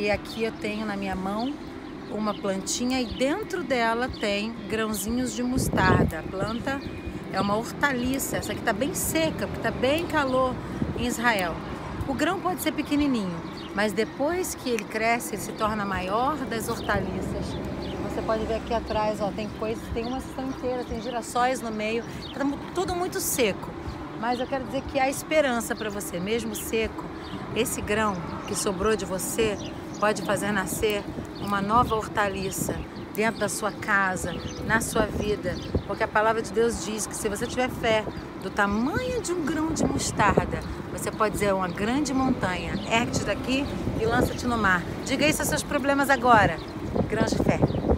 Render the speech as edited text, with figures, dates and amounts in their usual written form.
E aqui eu tenho na minha mão uma plantinha e dentro dela tem grãozinhos de mostarda. A planta é uma hortaliça, essa aqui está bem seca, porque está bem calor em Israel. O grão pode ser pequenininho, mas depois que ele cresce, ele se torna a maior das hortaliças. Você pode ver aqui atrás, ó, tem coisas, tem uma seção inteira, tem girassóis no meio, tá tudo muito seco. Mas eu quero dizer que há esperança para você, mesmo seco. Esse grão que sobrou de você pode fazer nascer uma nova hortaliça dentro da sua casa, na sua vida, porque a palavra de Deus diz que se você tiver fé do tamanho de um grão de mostarda, você pode dizer uma grande montanha, ergue-te daqui e lança-te no mar. Diga isso aos seus problemas agora. Grãos de fé.